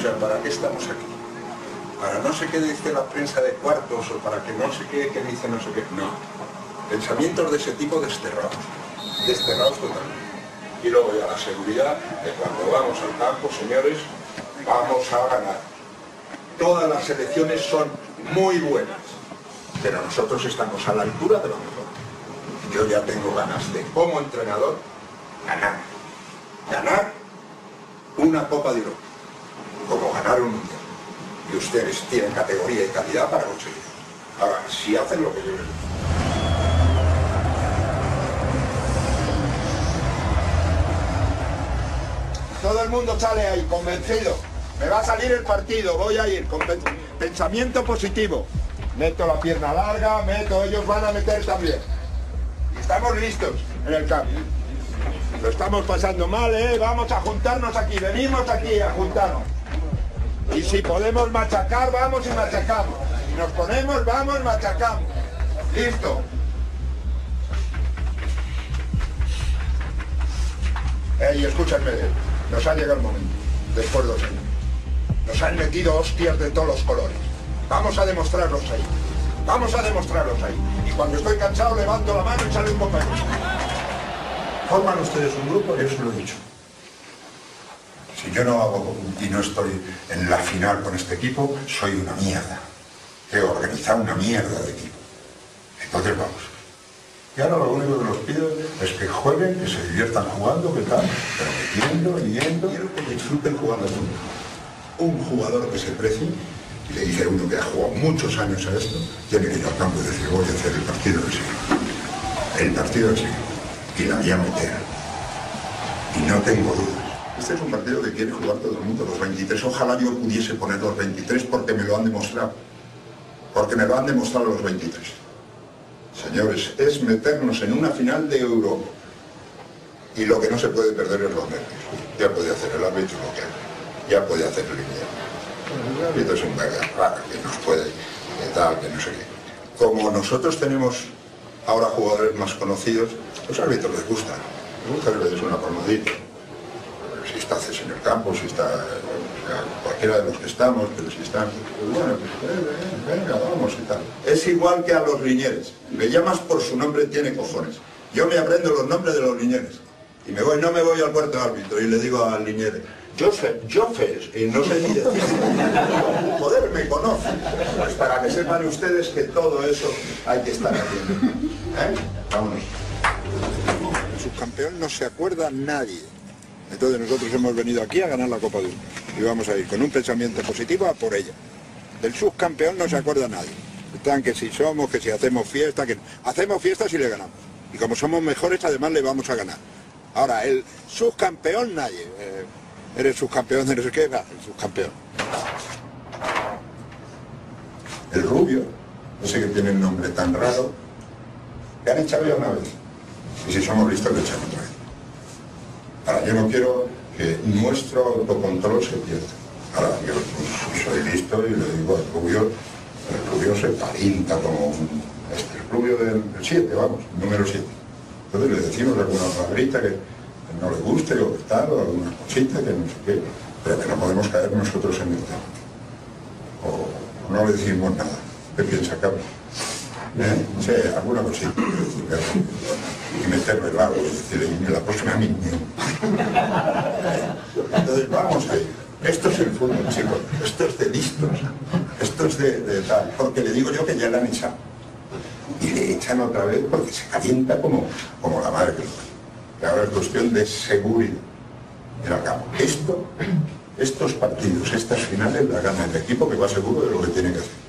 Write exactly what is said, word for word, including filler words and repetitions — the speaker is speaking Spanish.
sea, ¿para qué estamos aquí? Para no sé qué dice la prensa de cuartos o para que no sé qué, que dice no sé qué. No. Pensamientos de ese tipo desterrados. Desterrados totalmente. Y luego ya la seguridad de cuando vamos al campo, señores, vamos a ganar. Todas las selecciones son muy buenas, pero nosotros estamos a la altura de lo mejor. Yo ya tengo ganas de, como entrenador, ganar. Ganar una Copa de Europa, como ganar un Mundial. Y ustedes tienen categoría y calidad para conseguirlo. Ahora, si hacen lo que yo les digo. Todo el mundo sale ahí, convencido. Me va a salir el partido, voy a ir con pensamiento positivo. Meto la pierna larga, meto, ellos van a meter también. Y estamos listos en el campo. Lo estamos pasando mal, ¿eh? Vamos a juntarnos aquí, venimos aquí a juntarnos. Y si podemos machacar, vamos y machacamos. Si nos ponemos, vamos, machacamos. Listo. Ey, escúchame, nos ha llegado el momento, después de dos años. Nos han metido hostias de todos los colores. Vamos a demostrarlos ahí. Vamos a demostrarlos ahí. Y cuando estoy cansado levanto la mano y sale un compañero. Forman ustedes un grupo, yo se lo he dicho. Si yo no hago y no estoy en la final con este equipo, soy una mierda. He organizado una mierda de equipo. Entonces vamos. Y ahora lo único que los pido es que jueguen, que se diviertan jugando, que tal, pero metiendo, yendo. Quiero que disfruten jugando a fútbol. Un jugador que se precie, y le dice a uno que ha jugado muchos años a esto, tiene que ir al campo y decir, voy a hacer el partido del siglo. El partido del siglo. Y la voy a meter. Y no tengo dudas. Este es un partido que quiere jugar todo el mundo, los veintitrés. Ojalá yo pudiese poner los veintitrés porque me lo han demostrado. Porque me lo han demostrado los veintitrés. Señores, es meternos en una final de Europa. Y lo que no se puede perder es los nervios. Ya puede hacer el árbitro lo que haga. Ya puede hacer el línea. El árbitro es un verga raro que nos puede, que tal, que no sé qué. Como nosotros tenemos ahora jugadores más conocidos, los árbitros les gusta. Les gusta que les des una palmadita. Si está Cés en el campo, si está o sea, cualquiera de los que estamos, pero si están, pues bueno, pues eh, venga, vamos y tal. Es igual que a los liñeres. Le llamas por su nombre, tiene cojones. Yo me aprendo los nombres de los liñeres. Y me voy, no me voy al cuarto árbitro y le digo al liñere, Joseph, Joseph, y no sé ni decir. Joder, me conoce. Pues para que sepan ustedes que todo eso hay que estar haciendo. ¿Eh? Vámonos. El subcampeón no se acuerda nadie. Entonces nosotros hemos venido aquí a ganar la Copa del Mundo. Y vamos a ir con un pensamiento positivo a por ella. Del subcampeón no se acuerda nadie. Están que si somos, que si hacemos fiesta, que hacemos fiesta si le ganamos. Y como somos mejores, además le vamos a ganar. Ahora, el subcampeón nadie. Eh, eres subcampeón de no sé qué, va, el subcampeón. El rubio, ese que tiene el nombre tan raro, le han echado ya una vez. Y si somos listos, le echan otra vez. Ahora, yo no quiero que nuestro autocontrol se pierda. Ahora, yo soy listo y le digo al rubio, el rubio se calienta como un, este, el rubio del siete, vamos, número siete. Entonces le decimos alguna palabrita que, que no le guste o que tal, o alguna cosita que no sé qué, pero que no podemos caer nosotros en el tema. O no le decimos nada. ¿Qué piensa, cabrón? ¿Eh? Sí, alguna cosita. Y meterlo en largo y decir, y la próxima a mí. Entonces vamos a ir. Esto es el fútbol, chicos. Esto es de listos. Esto es de, de tal. Porque le digo yo que ya le han echado. Y le echan otra vez porque se calienta como, como la madre que lo hace. Y ahora es cuestión de seguridad. Mira, acá, esto, estos partidos, estas finales, la gana el equipo que va seguro de lo que tiene que hacer.